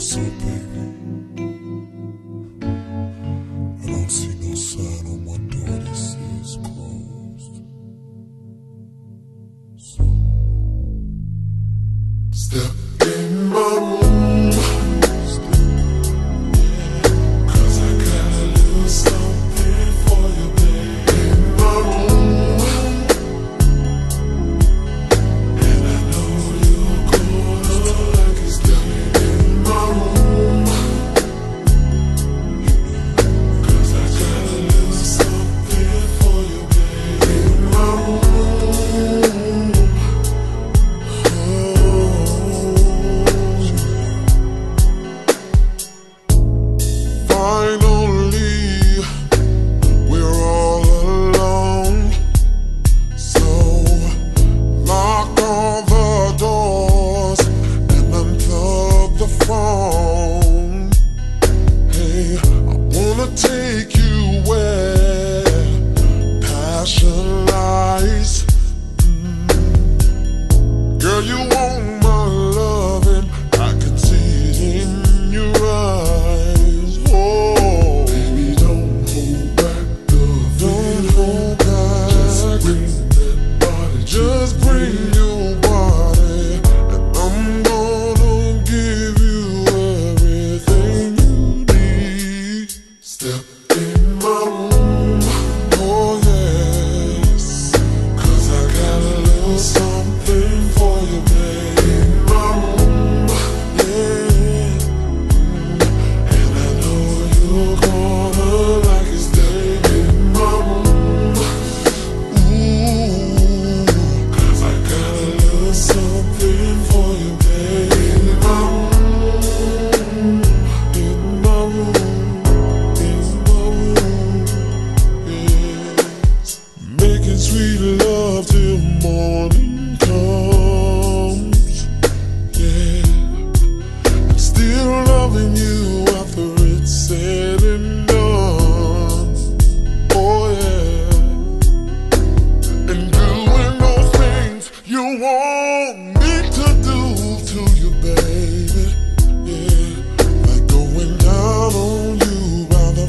So baby, I don't see no sign on my door that says closed. So step in my room, cause I got a little something for you, babe. In my room, and I know you're gonna like it. Step in my room, cause I got a little something for you, babe. In my room, finally, we're all alone. So lock all the doors and unplug the phone. Hey, I wanna take you where passion lies. Girl, you want my loving, I can see it in your eyes. Oh, baby, don't hold back the feeling. Don't hold back. Just bring that body. Just bring your body, and I'm gonna give you everything you need. Step in my room, oh yes, cause I got a little something for you, babe. In my room, yeah, and I know you're gonna like it. Stay in my room, ooh, cause I got a little something for you, babe. In my room, in my room, in my room, yes. Making sweet love till morning comes, yeah. I'm still loving you after it's said and done, oh yeah. And doing those things you want me to do to you, baby, yeah. Like going down on you by the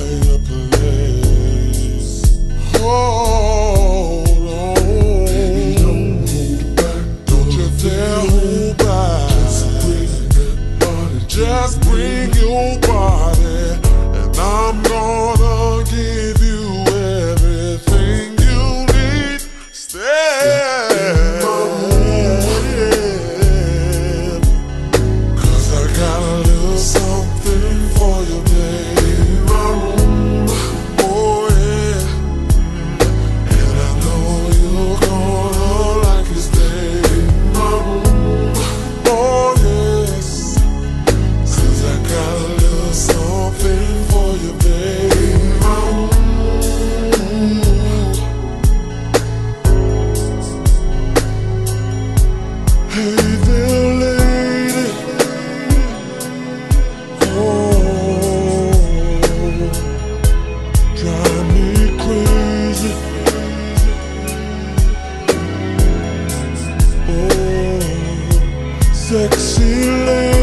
fireplace. Hold on, baby, don't hold back. Don't you dare hold back. Just bring your body, and I'm gonna give you everything you need. Stay in my room, cause I got a little something for you, babe. In my room, oh yeah, and I know you're gonna like it. Stay in my room, oh yes, cause I got a little something for you, babe. In my room. Hey there, lady. Oh, drive me crazy. Oh, sexy lady.